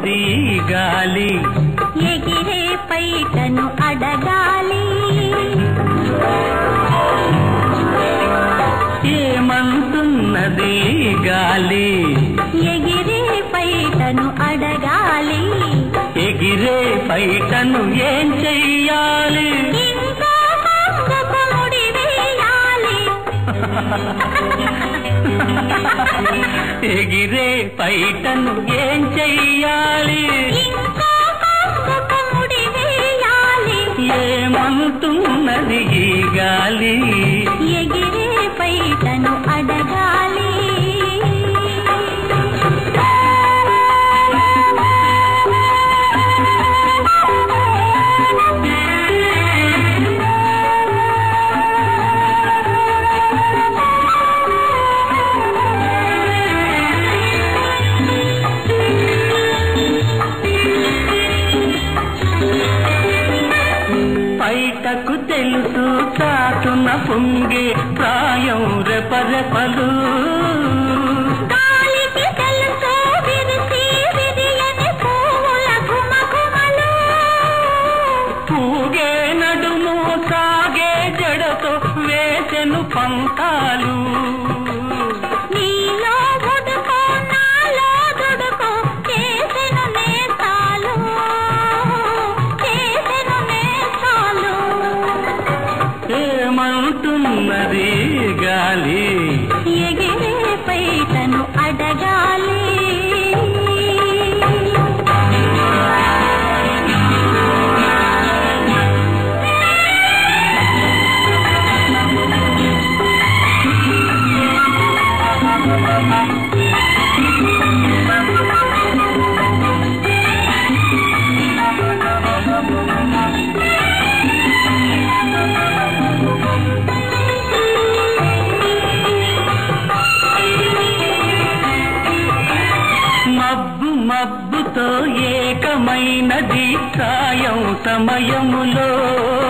ఏమంటున్నది గాలి ఎగిరే పైటను అడగాలి ఏమంటున్నది గాలి ఎగిరే పైటను అడగాలి ఎగిరే పైటను ఏం చెయ్యాలి ఇంకో కొంగుకు ముడి వేయాలి ఎగిరే పైటను ఏం చెయ్యాలి ఇంకో కొంగుకు ముడి వేయాలి ఏమంటున్నది ఈ గాలి ఎగిరే పైటను అడగాలి పైటకు తెలుసు చాటున పొంగే ప్రాయం రెపరెపలు గాలికి తెలుసు విరిసి విరియని పువ్వుల ఘుమఘుమలు పూగే నడుము సాగే జడతో వేసెను పంతాలు నీలో గుడుకో నాలో దుడుకో చేసెను నేస్తాలు చేసెను నేస్తాలు ఏమంటున్నది గాలి ఎగిరే పైటను అడగాలి మబ్బు మబ్బుతో ఏకమైనది సాయం సమయములో